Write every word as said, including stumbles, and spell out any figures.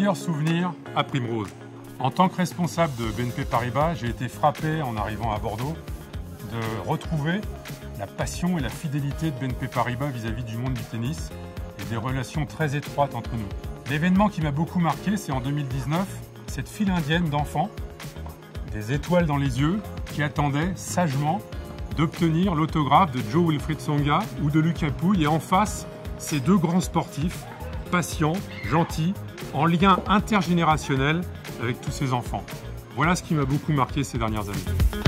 meilleurs souvenirs à Primrose. En tant que responsable de B N P Paribas, j'ai été frappé en arrivant à Bordeaux de retrouver la passion et la fidélité de B N P Paribas vis-à-vis du monde du tennis et des relations très étroites entre nous. L'événement qui m'a beaucoup marqué, c'est en deux mille dix-neuf, cette file indienne d'enfants, des étoiles dans les yeux, qui attendaient sagement d'obtenir l'autographe de Jo-Wilfried Tsonga ou de Lucas Pouille, et en face, ces deux grands sportifs, patients, gentils, en lien intergénérationnel avec tous ces enfants. Voilà ce qui m'a beaucoup marqué ces dernières années.